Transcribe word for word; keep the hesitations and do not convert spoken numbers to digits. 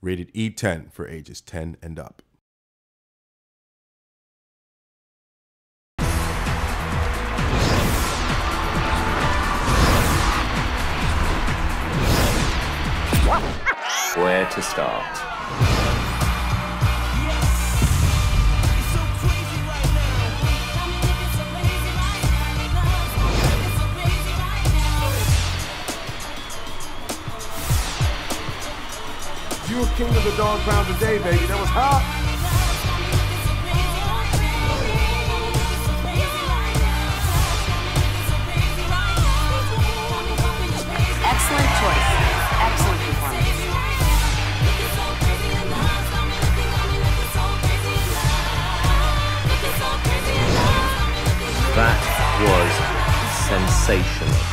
Rated E ten for ages ten and up. Where to start? You were king of the dog pound today, baby. That was hot. Excellent choice. Excellent performance. That was sensational.